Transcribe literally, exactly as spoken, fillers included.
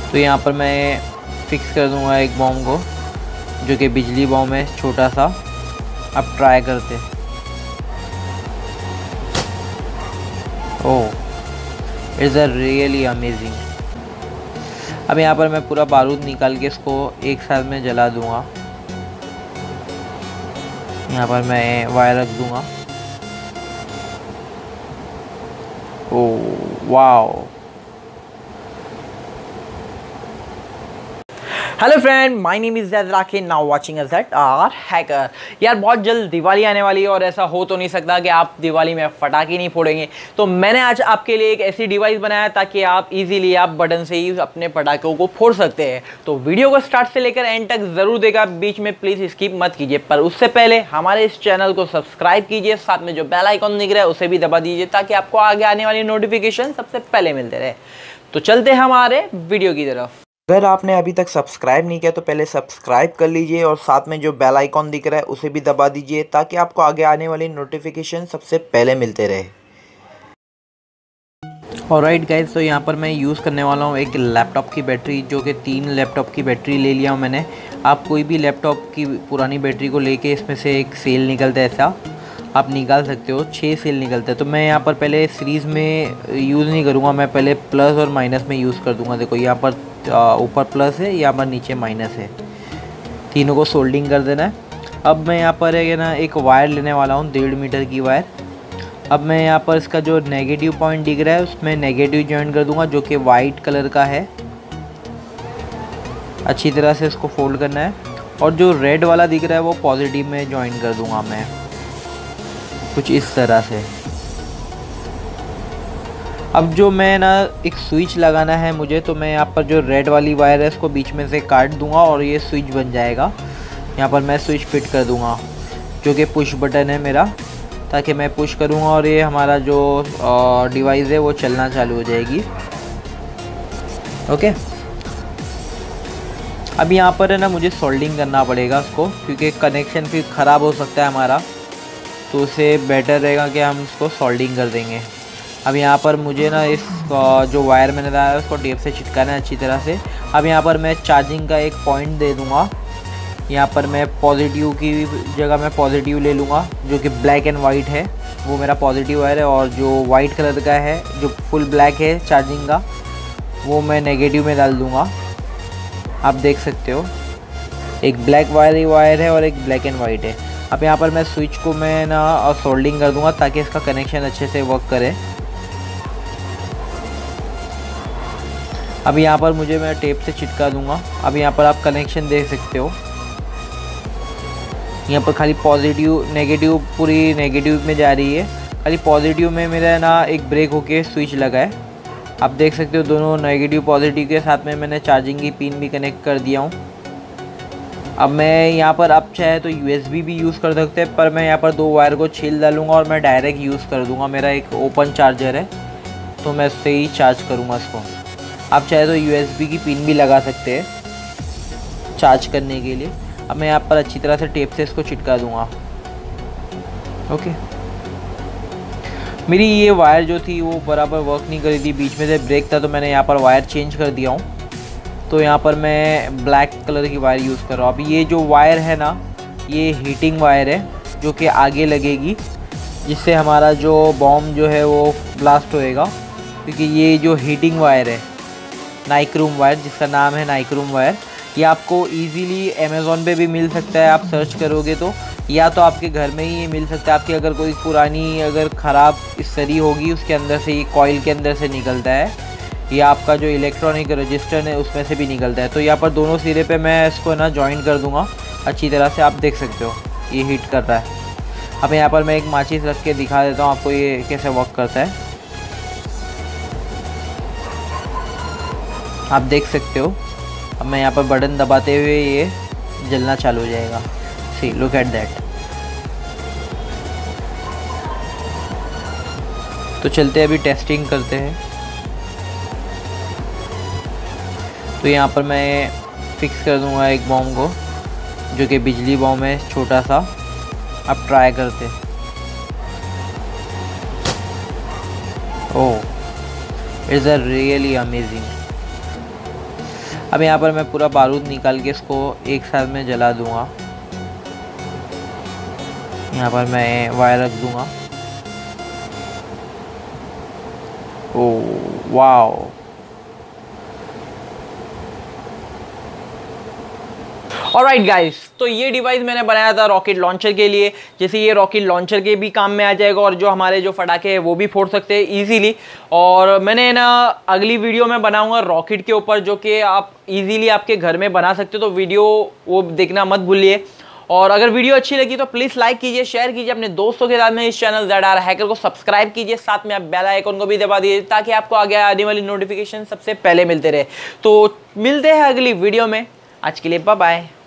तो यहाँ पर मैं फिक्स कर दूँगा एक बॉम्ब को, जो कि बिजली बॉम्ब है छोटा सा। अब ट्राई करते। Oh, it's a really amazing. अब यहाँ पर मैं पूरा बारूद निकाल के इसको एक साथ में जला दूँगा। यहाँ पर मैं वायर रख दूँगा। Oh wow. Hello friend, my name is Zaid Rakhi, now watching a Z R hacker. यार बहुत जल्द दिवाली आने वाली है और ऐसा हो तो नहीं सकता कि आप दिवाली में पटाखे नहीं फोड़ेंगे। तो मैंने आज आपके लिए एक ऐसी डिवाइस बनाया ताकि आप इजीली आप बटन से ही अपने पटाखों को फोड़ सकते हैं। तो वीडियो को स्टार्ट से लेकर एंड तक ज़रूर देखा, बीच में प्लीज़ स्किप मत कीजिए। पर उससे पहले हमारे इस चैनल को सब्सक्राइब कीजिए, साथ में जो बेल आइकॉन दिख रहा है उसे भी दबा दीजिए ताकि आपको आगे आने वाली नोटिफिकेशन सबसे पहले मिलते रहे। तो चलते हैं हमारे वीडियो की तरफ। अगर आपने अभी तक सब्सक्राइब नहीं किया तो पहले सब्सक्राइब कर लीजिए और साथ में जो बेल आइकॉन दिख रहा है उसे भी दबा दीजिए ताकि आपको आगे आने वाली नोटिफिकेशन सबसे पहले मिलते रहे। ऑलराइट गाइस, तो यहाँ पर मैं यूज़ करने वाला हूँ एक लैपटॉप की बैटरी, जो कि तीन लैपटॉप की बैटरी ले लिया हूँ मैंने। आप कोई भी लैपटॉप की पुरानी बैटरी को लेके इसमें से एक सेल निकलता है, ऐसा आप निकाल सकते हो। छः सेल निकलता है। तो मैं यहाँ पर पहले सीरीज़ में यूज़ नहीं करूँगा, मैं पहले प्लस और माइनस में यूज़ कर दूँगा। देखो यहाँ पर ऊपर प्लस है, यहाँ पर नीचे माइनस है। तीनों को सोल्डिंग कर देना है। अब मैं यहाँ पर है ना एक वायर लेने वाला हूँ, डेढ़ मीटर की वायर। अब मैं यहाँ पर इसका जो नेगेटिव पॉइंट दिख रहा है उसमें नेगेटिव जॉइन कर दूँगा, जो कि वाइट कलर का है। अच्छी तरह से इसको फोल्ड करना है। और जो रेड वाला दिख रहा है वो पॉजिटिव में जॉइन कर दूँगा मैं, कुछ इस तरह से। अब जो मैं ना एक स्विच लगाना है मुझे, तो मैं यहाँ पर जो रेड वाली वायर है इसको बीच में से काट दूंगा और ये स्विच बन जाएगा। यहाँ पर मैं स्विच फिट कर दूंगा, जो कि पुश बटन है मेरा, ताकि मैं पुश करूँगा और ये हमारा जो डिवाइस है वो चलना चालू हो जाएगी। ओके, अब यहाँ पर है ना मुझे सोल्डिंग करना पड़ेगा उसको, क्योंकि कनेक्शन फिर ख़राब हो सकता है हमारा। तो उसे बेटर रहेगा कि हम इसको सोल्डिंग कर देंगे। अब यहाँ पर मुझे ना इस जो वायर मैंने लगाया है उसको टेप से चिटकाना है अच्छी तरह से। अब यहाँ पर मैं चार्जिंग का एक पॉइंट दे दूँगा। यहाँ पर मैं पॉजिटिव की जगह मैं पॉजिटिव ले लूँगा, जो कि ब्लैक एंड वाइट है, वो मेरा पॉजिटिव वायर है। और जो वाइट कलर का है जो फुल ब्लैक है चार्जिंग का, वो मैं नेगेटिव में डाल दूँगा। आप देख सकते हो एक ब्लैक वायर ही वायर है और एक ब्लैक एंड वाइट है। अब यहाँ पर मैं स्विच को मैं ना सोल्डिंग कर दूँगा ताकि इसका कनेक्शन अच्छे से वर्क करे। अब यहाँ पर मुझे मैं टेप से चिटका दूंगा। अब यहाँ पर आप कनेक्शन देख सकते हो, यहाँ पर खाली पॉजिटिव नेगेटिव पूरी नेगेटिव में जा रही है, खाली पॉजिटिव में मेरा ना एक ब्रेक होके स्विच लगा है। आप देख सकते हो दोनों नेगेटिव पॉजिटिव के साथ में मैंने चार्जिंग की पिन भी कनेक्ट कर दिया हूँ। अब मैं यहाँ पर आप चाहे तो यूएसबी भी यूज़ कर सकते हैं, पर मैं यहाँ पर दो वायर को छील डालूँगा और मैं डायरेक्ट यूज़ कर दूँगा। मेरा एक ओपन चार्जर है तो मैं उससे ही चार्ज करूँगा इसको। आप चाहे तो यूएसबी की पिन भी लगा सकते हैं चार्ज करने के लिए। अब मैं यहाँ पर अच्छी तरह से टेप से इसको चिटका दूंगा। ओके, मेरी ये वायर जो थी वो बराबर वर्क नहीं कर रही थी, बीच में से ब्रेक था, तो मैंने यहाँ पर वायर चेंज कर दिया हूँ। तो यहाँ पर मैं ब्लैक कलर की वायर यूज़ कर रहा हूँ। अब ये जो वायर है ना, ये हीटिंग वायर है, जो कि आगे लगेगी, जिससे हमारा जो बॉम्ब जो है वो ब्लास्ट होएगा। क्योंकि ये जो हीटिंग वायर है, नाइक्रोम वायर, जिसका नाम है नाइक्रोम वायर, ये आपको इजीली अमेज़ॉन पे भी मिल सकता है। आप सर्च करोगे तो, या तो आपके घर में ही मिल सकता है। आपकी अगर कोई पुरानी अगर ख़राब सरी होगी, उसके अंदर से, ये कॉइल के अंदर से निकलता है, या आपका जो इलेक्ट्रॉनिक रजिस्टर है उसमें से भी निकलता है। तो यहाँ पर दोनों सिरे पे मैं इसको ना जॉइन कर दूँगा अच्छी तरह से। आप देख सकते हो ये हीट कर रहा है। अब यहाँ पर मैं एक माचिस रख के दिखा देता हूँ आपको ये कैसे वर्क करता है। आप देख सकते हो, अब मैं यहाँ पर बटन दबाते हुए ये जलना चालू हो जाएगा। See, look at that. तो चलते अभी टेस्टिंग करते हैं। तो यहाँ पर मैं फिक्स कर दूँगा एक बॉम्ब को, जो कि बिजली बॉम्ब है छोटा सा। अब ट्राई करते हैं। Oh, it's a really amazing. अब यहाँ पर मैं पूरा बारूद निकाल के इसको एक साथ में जला दूंगा। यहाँ पर मैं वायर रख दूंगा। ओह वाओ, ऑलराइट गाइस, तो ये डिवाइस मैंने बनाया था रॉकेट लॉन्चर के लिए। जैसे ये रॉकेट लॉन्चर के भी काम में आ जाएगा और जो हमारे जो फटाके हैं वो भी फोड़ सकते हैं इजीली। और मैंने ना अगली वीडियो में बनाऊंगा रॉकेट के ऊपर, जो कि आप इजीली आपके घर में बना सकते हो, तो वीडियो वो देखना मत भूलिए। और अगर वीडियो अच्छी लगी तो प्लीज़ लाइक कीजिए, शेयर कीजिए अपने दोस्तों के साथ में। इस चैनल ज़ेड आर हैकर को सब्सक्राइब कीजिए, साथ में आप बेल आइकन को भी दबा दीजिए ताकि आपको आगे आने वाली नोटिफिकेशन सबसे पहले मिलते रहे। तो मिलते हैं अगली वीडियो में, आज के लिए बाय बाय।